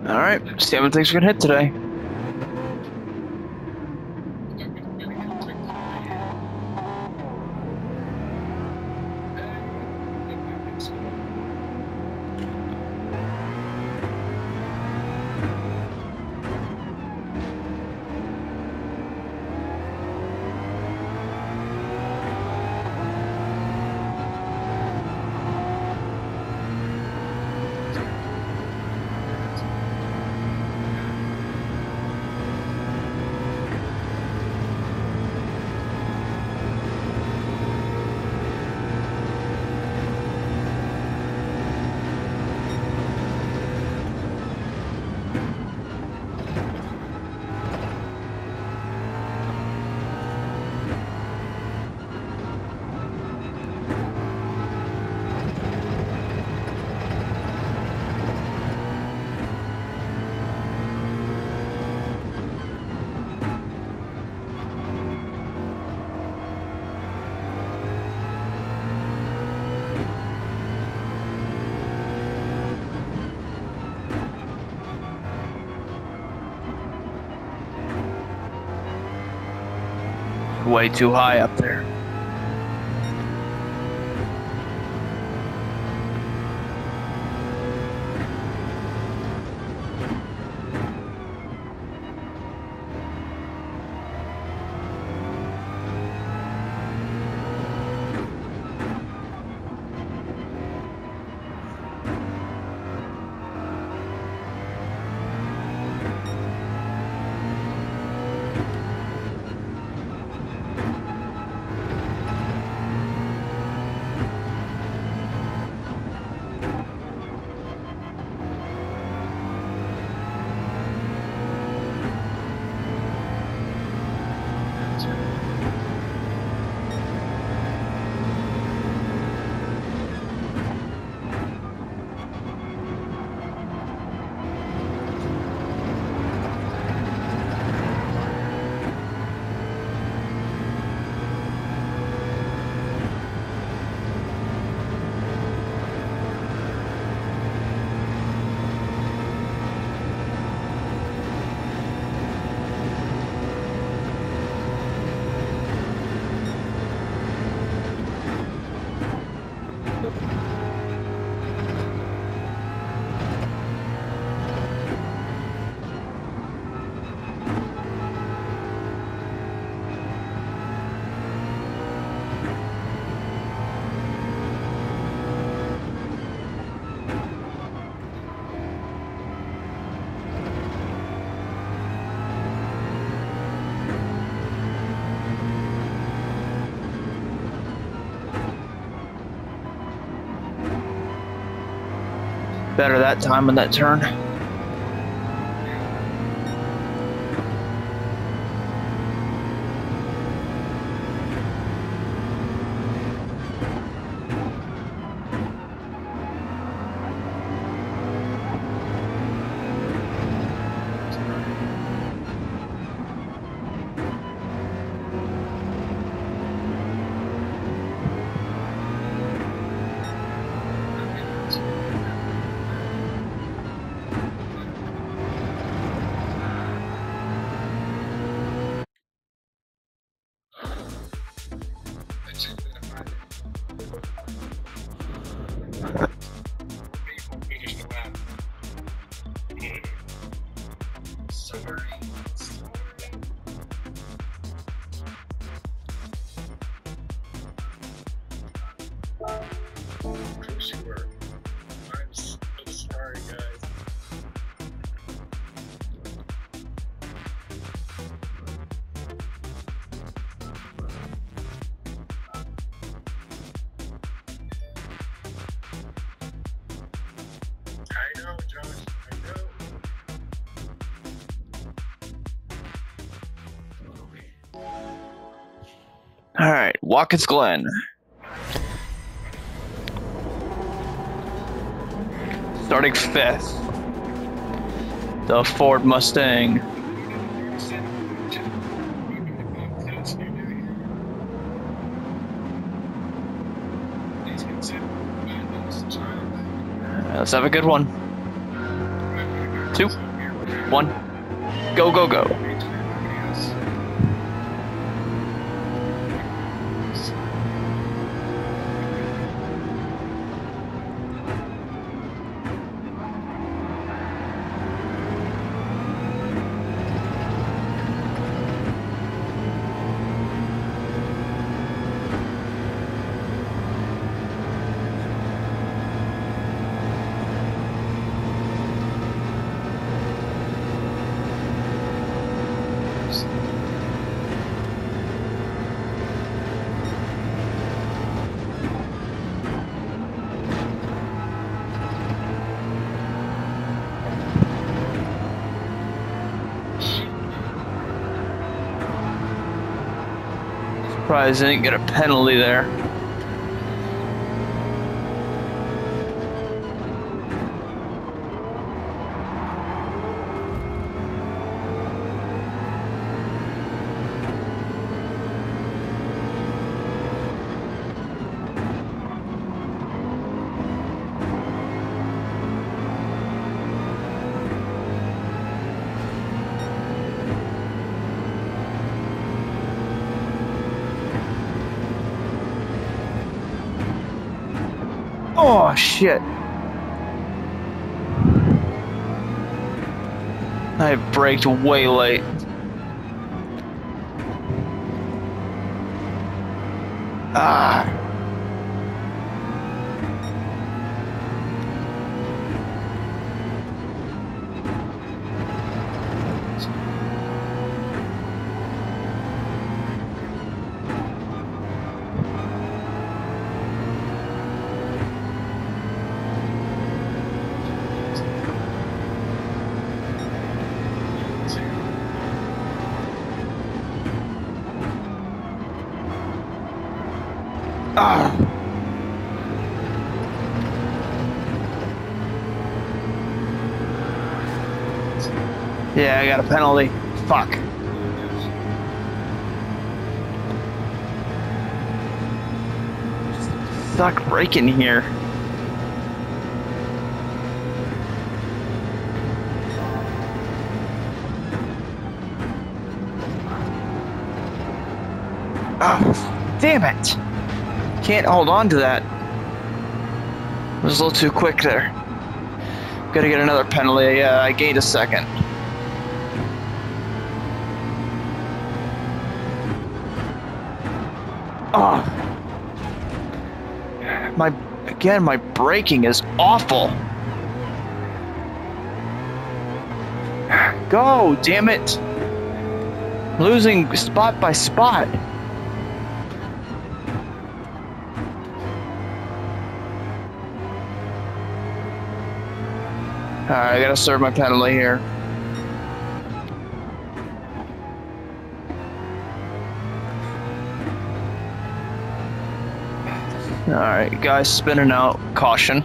All right, see how many things are gonna hit today. Way too high up there. Better that time on that turn. All right, Watkins Glen. Starting fifth, the Ford Mustang. Let's have a good one. 2. 1. Go, go, go. Surprised I didn't get a penalty there. Oh, shit. I braked way late. Ah. Ah. Yeah, I got a penalty. Fuck. Suck braking here. Oh, damn it. Can't hold on to that. I was a little too quick there. Gotta get another penalty. Yeah, I gained a second. Oh. My braking is awful. Go, damn it. Losing spot by spot. Alright, I gotta serve my penalty here. Alright, guys spinning out. Caution.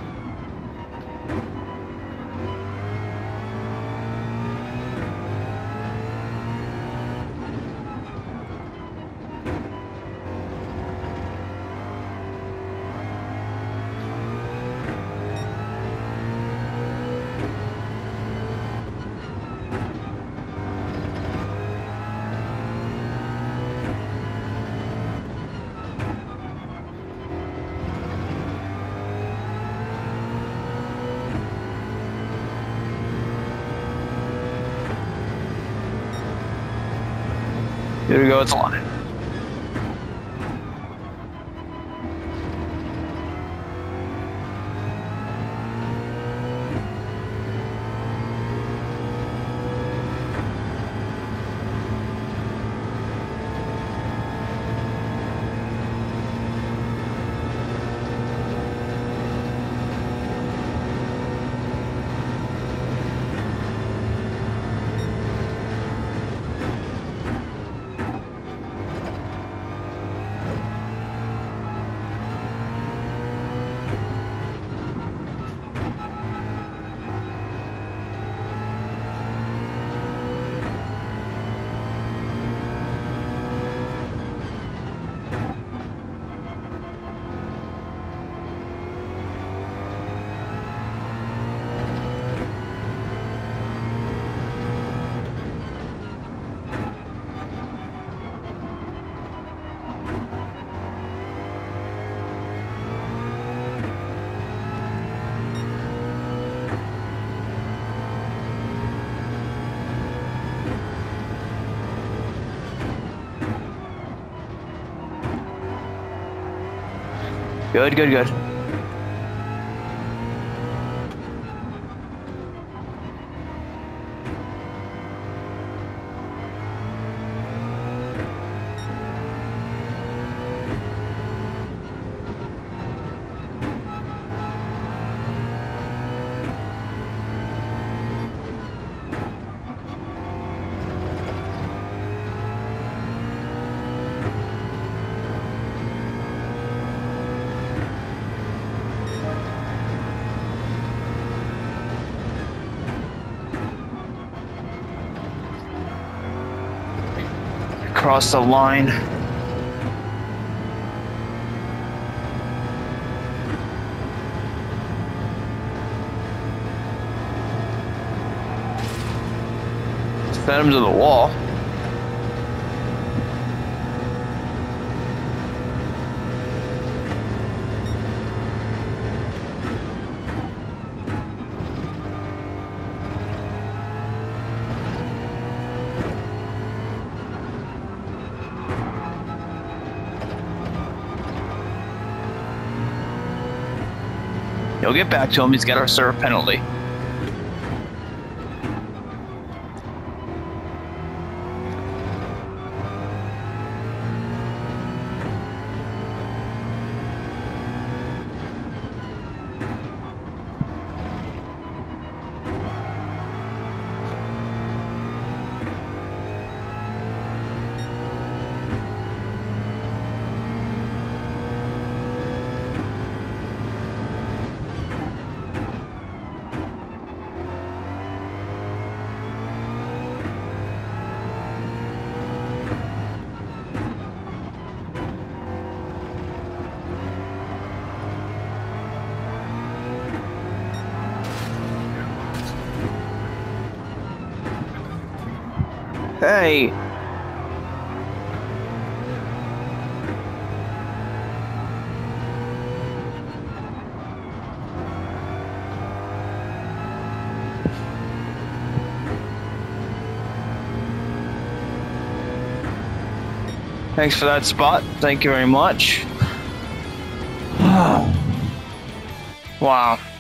Here we go, it's on. Good, good, good. Across the line. Send him to the wall. He'll get back to him. He's got to serve a penalty. Hey! Thanks for that spot. Thank you very much. Wow.